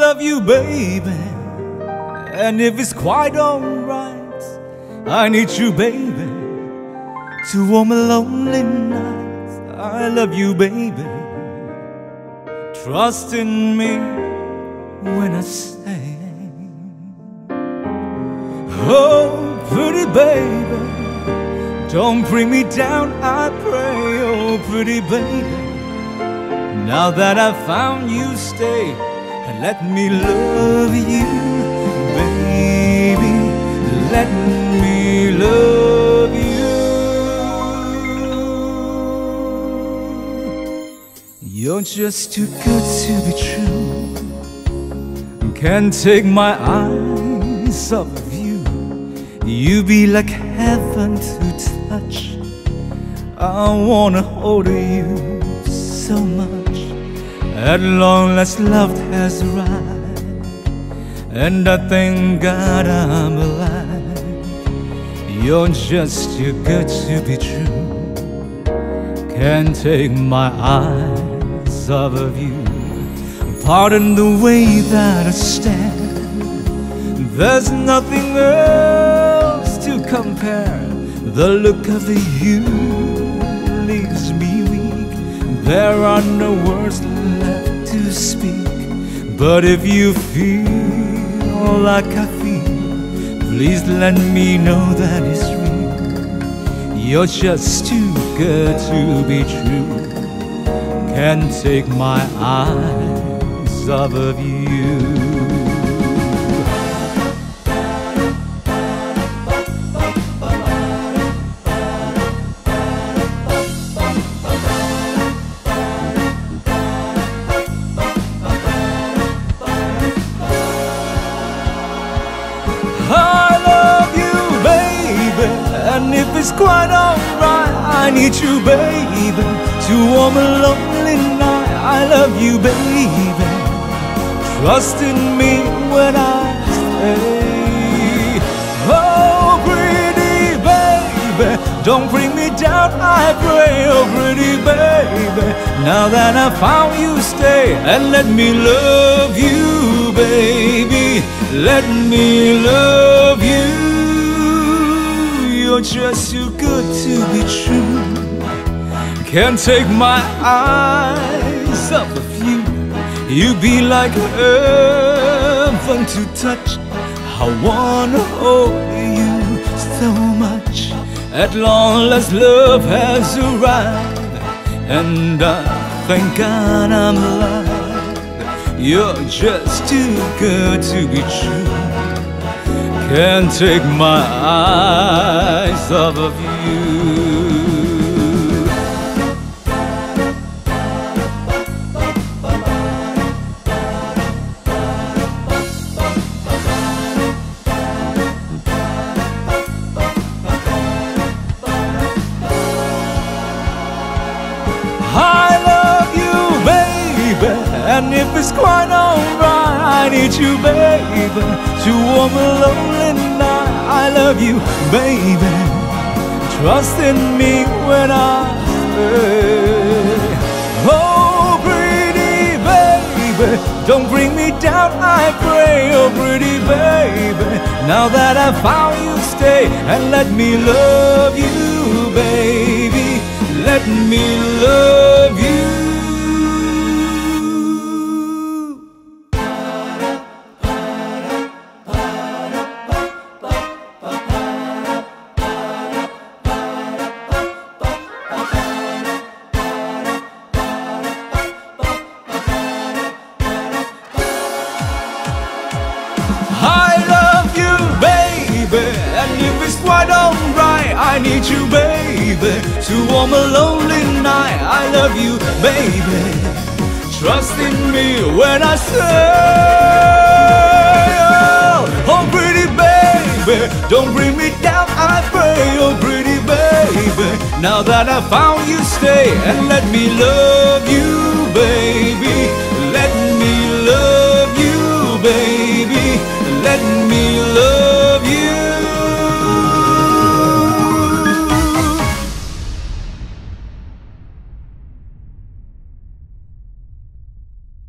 love you, baby, and if it's quite alright, I need you, baby, to warm a lonely night. I love you, baby. Trust in me when I say, oh, pretty baby, don't bring me down, I pray. Oh, pretty baby, now that I've found you, stay and let me love you, baby. Let me love you. You're just too good to be true. Can't take my eyes off of you. You be like heaven to touch. I wanna hold you so much. At long last love has arrived, and I thank God I'm alive. You're just too good to be true. Can't take my eyes off of you. Pardon the way that I stand, there's nothing else to compare. The look of you leaves me weak. There are no words left to speak. But if you feel like I feel, please let me know that it's real. You're just too good to be true. Can't take my eyes off of you. I love you, baby, and if it's quite alright, I need you, baby, to warm a lonely night. I love you, baby. Trust in me when I say, oh, pretty baby, don't bring me down, I pray. Oh, pretty baby, now that I found you, stay and let me love you, baby. Let me love you. You're just too good to be true. Can't take my eyes off of you. You be like heaven to touch. I wanna hold you so much. At long last love has arrived, and I thank God I'm alive. You're just too good to be true. Can't take my eyes off of you. I love you, baby, and if it's quite alright, I need you, baby, to warm a lonely night. I love you, baby. Trust in me when I say, oh, pretty baby, don't bring me down, I pray. Oh, pretty baby, now that I found you, stay and let me love you, baby. Let me love you. I love you, baby, and if it's quite alright, I need you, baby, to warm a lonely night. I love you, baby. Trust in me when I say, oh, pretty baby, don't bring me down, I pray. Oh, pretty baby, now that I found you, stay and let me love you, baby. Let me love you, baby. Let me love